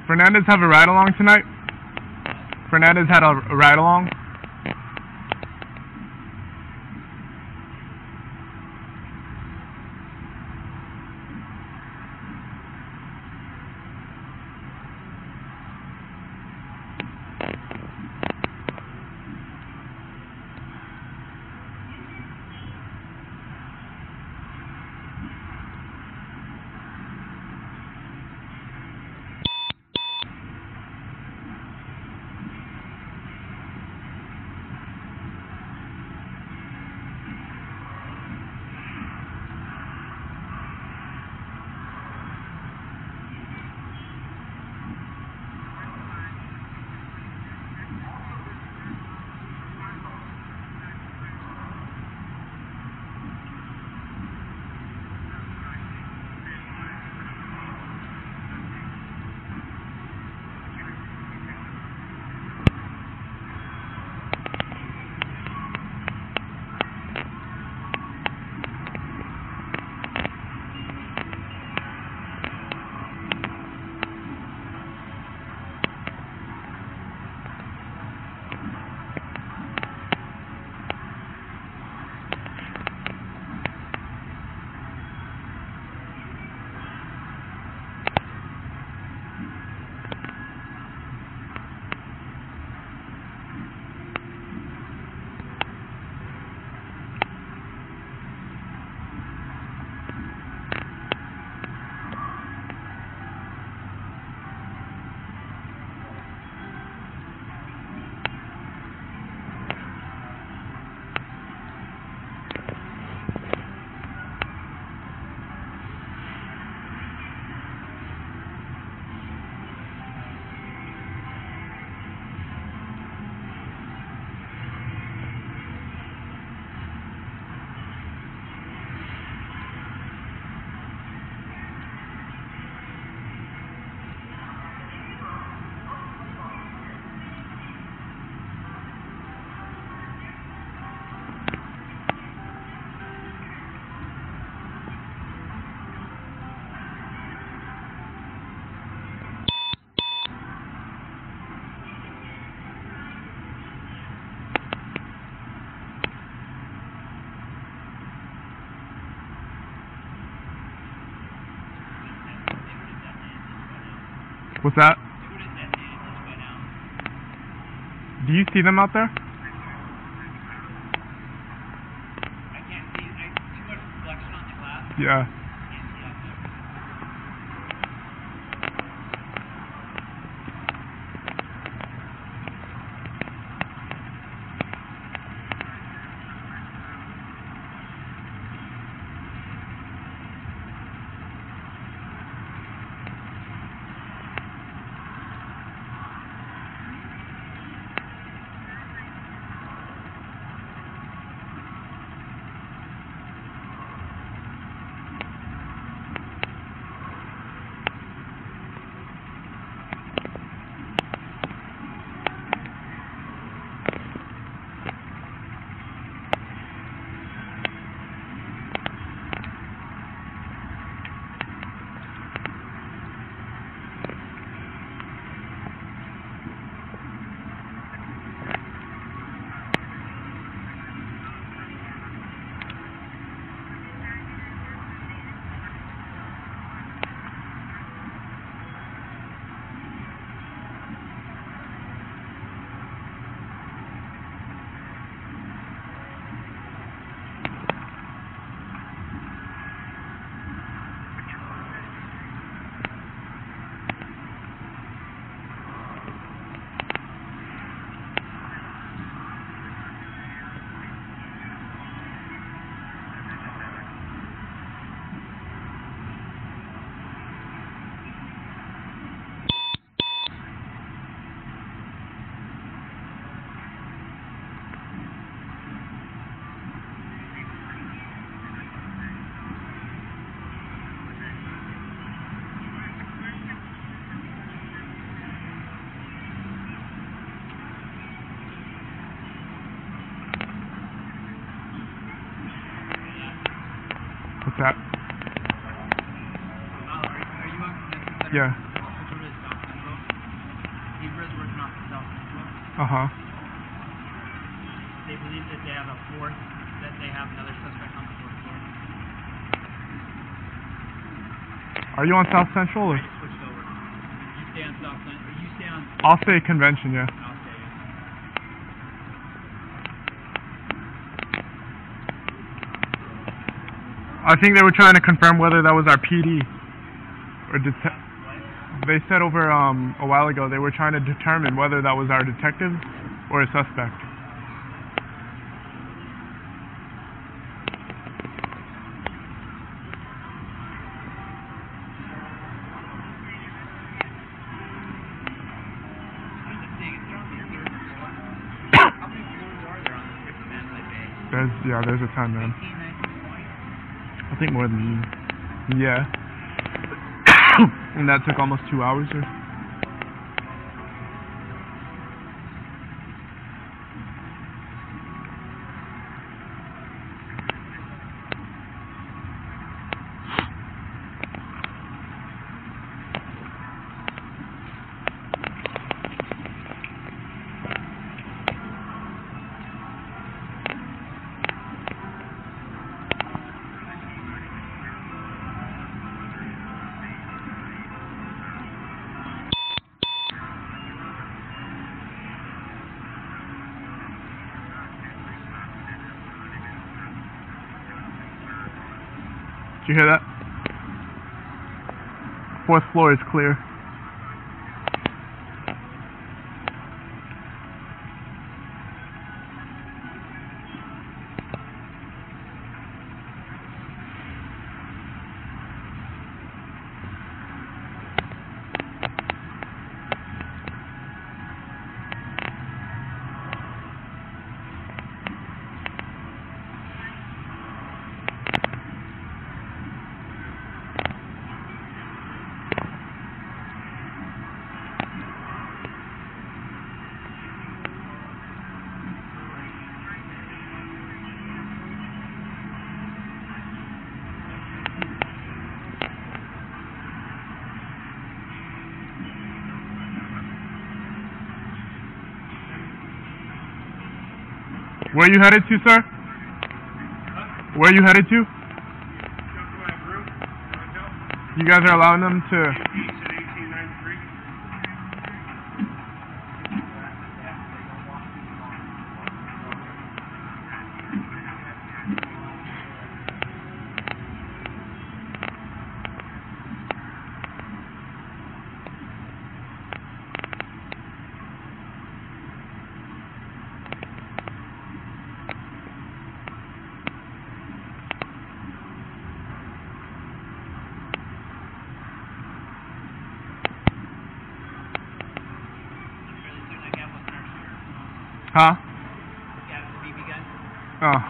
Fernandez have a ride-along tonight? Fernandez had a ride-along? What's that? Do you see them out there? I can't see. Too much reflection on the glass. Yeah. What's that? Are you on? Yeah. Also, Uh-huh. They believe that they have another suspect on the fourth floor. Are you on South Central or? I just switched over. You stay on South Central. You stay on. I'll say Convention, yeah. I'll stay. I think they were trying to confirm whether that was our PD or they said over a while ago they were trying to determine whether that was our detective or a suspect. There's a ton, man. I think more than, yeah. And that took almost 2 hours or. Did you hear that? 4th floor is clear. Where are you headed to, sir? Where are you headed to? You guys are allowing them to... Huh? Yeah, the BB gun. Oh.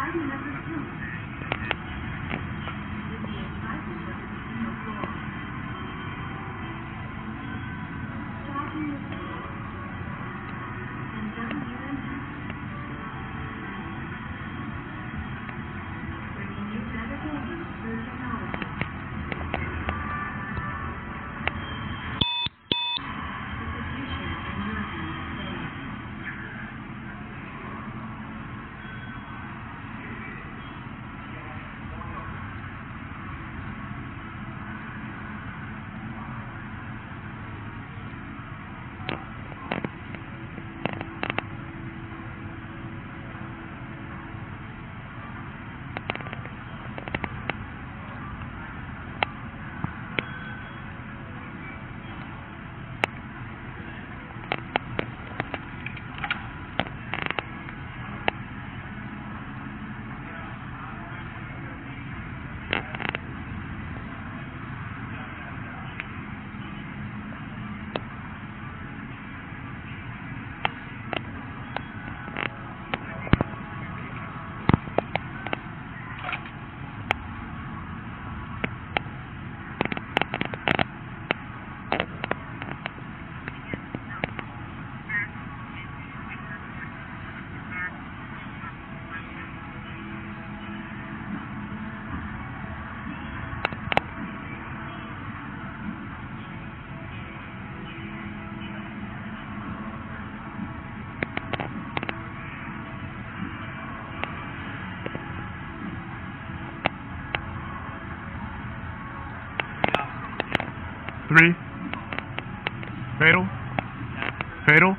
3. Fatal. Fatal.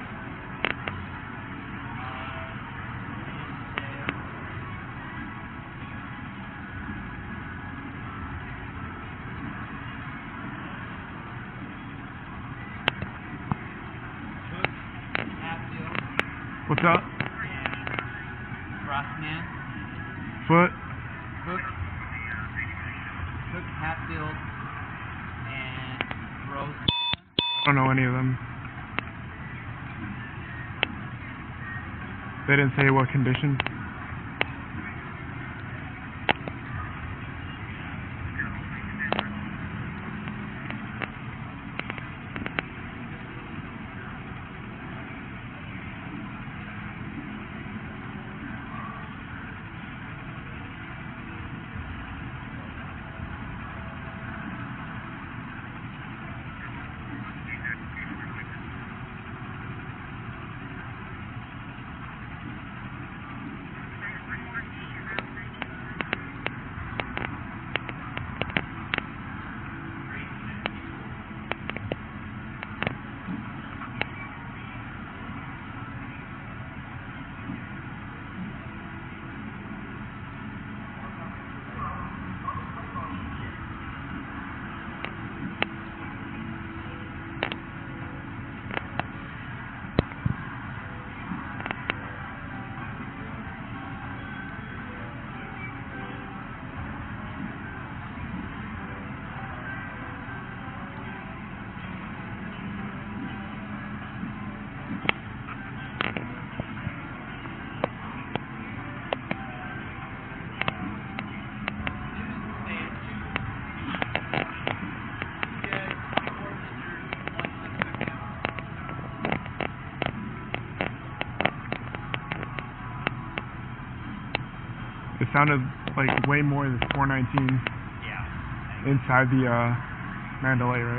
What's up? Crossman. Foot. Cook, Hatfield, and Rose. I don't know any of them. They didn't say what condition. It sounded like way more than 419 inside the Mandalay, right?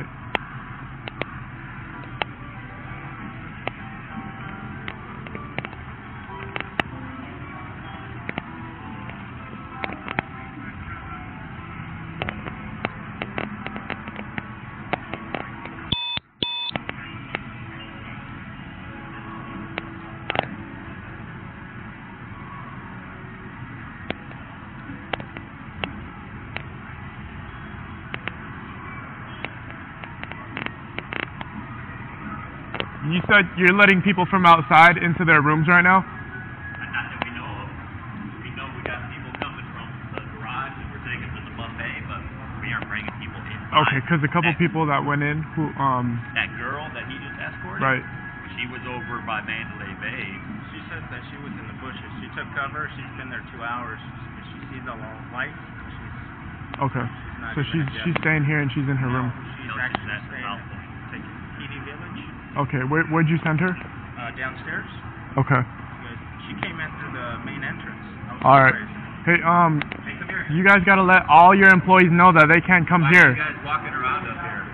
You said you're letting people from outside into their rooms right now? Not that we know of. We know we got people coming from the garage that we're taking to the buffet, but we aren't bringing people inside. Okay, because a couple people that went in who That girl that he just escorted? Right. She was over by Mandalay Bay. She said that she was in the bushes. She took cover. She's been there 2 hours. She sees the lights. Okay. Not So even she's staying here and she's in her room. She's No, she's actually at the staying South at Pole. PD Village Okay. Where'd you send her? downstairs. Okay. She came in through the main entrance. I was All right. surprised. Hey, Hey, come here. you guys gotta let all your employees know that they can't come Why here. are you guys walking around up here?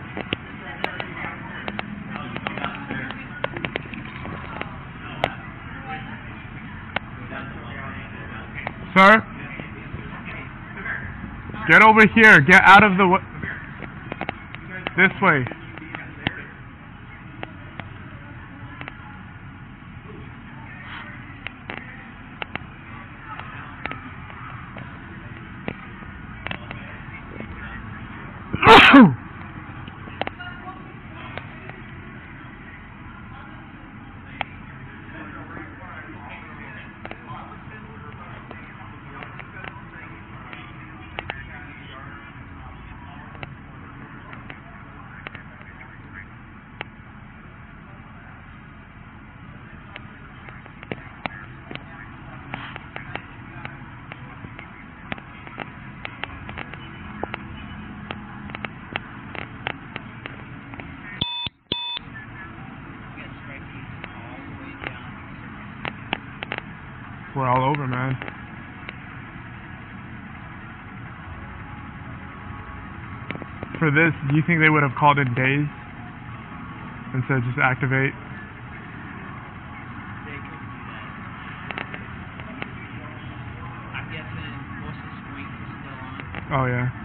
Sir? Get over here. Get out of the way. This way. We're all over, man. For this, do you think they would have called in days instead of just activate? They could do that. I'm guessing most of the screens are still on. Oh yeah.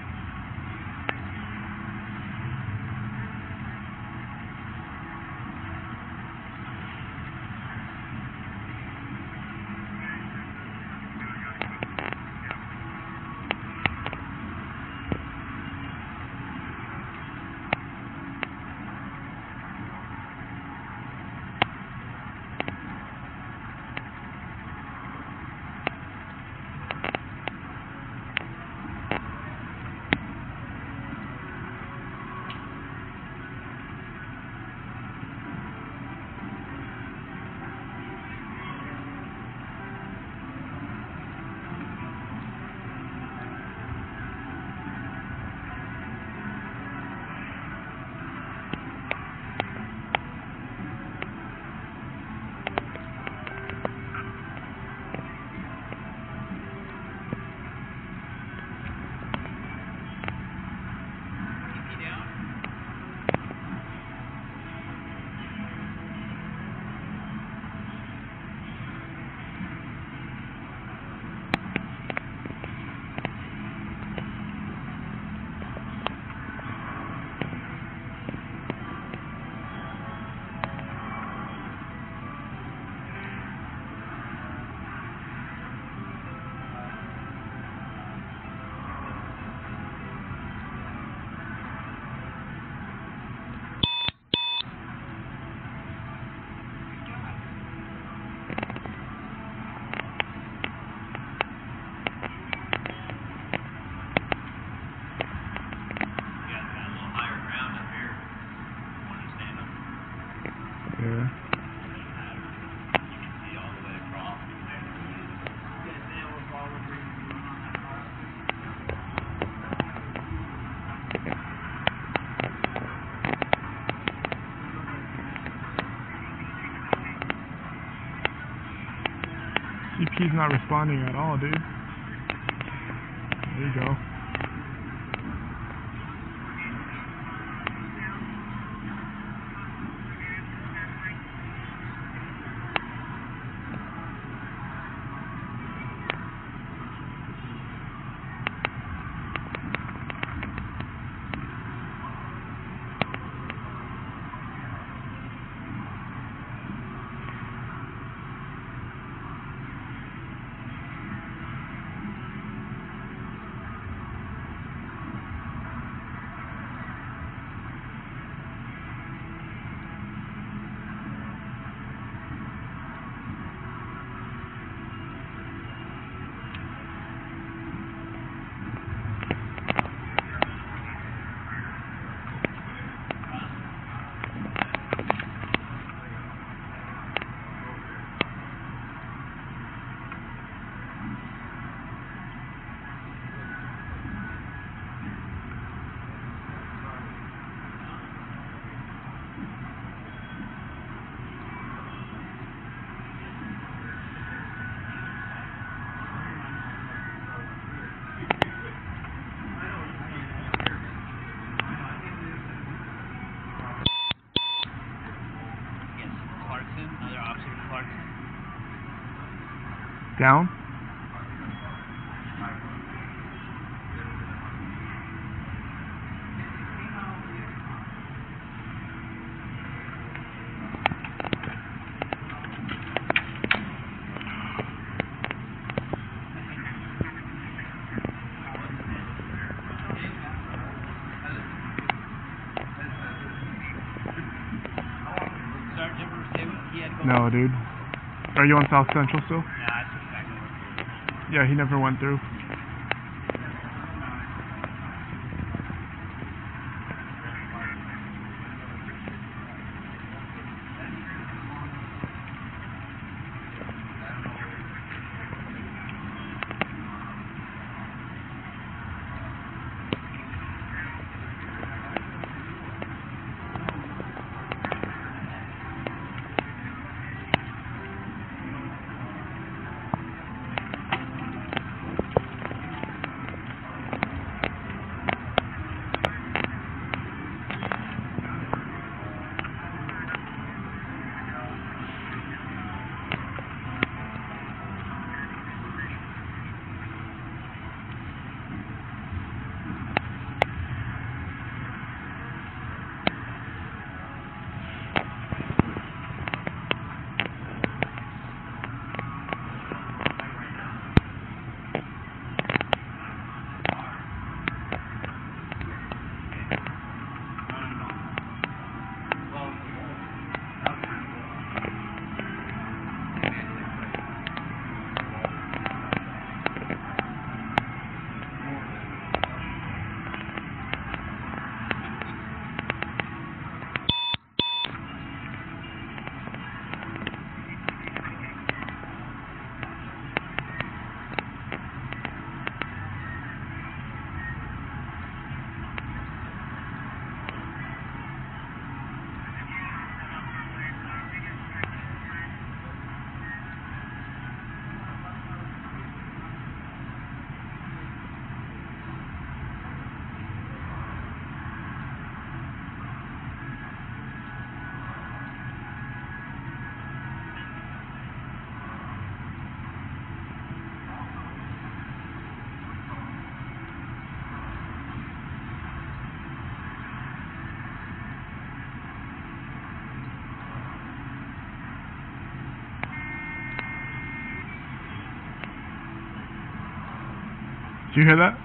Yeah. CP's not responding at all, dude. There you go. trucks. Down? Sergeant ever say what he had to go? No, dude. Are you on South Central still? Yeah, I switched back over. Yeah, he never went through. Did you hear that?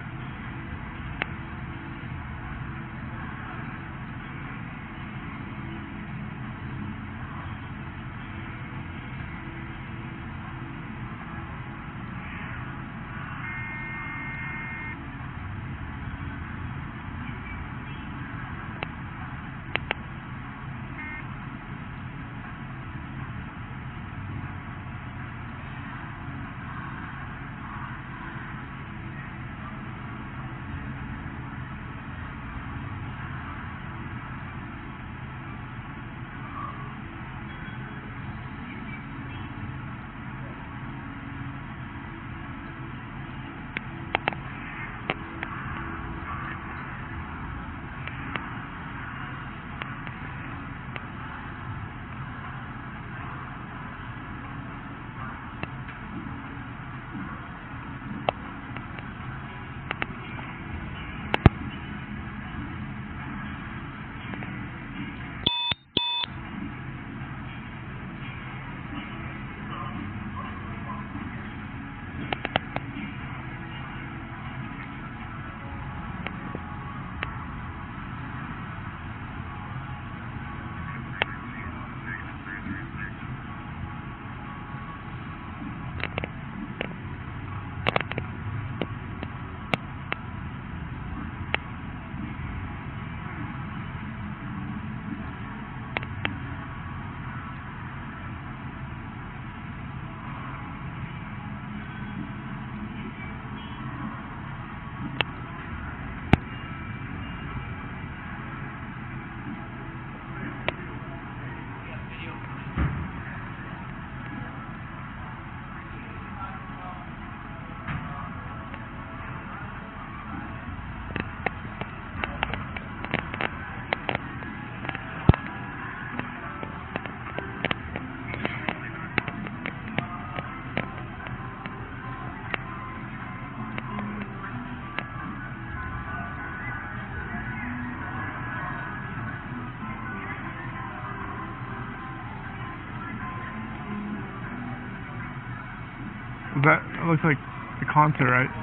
Is that, it looks like the concert, right?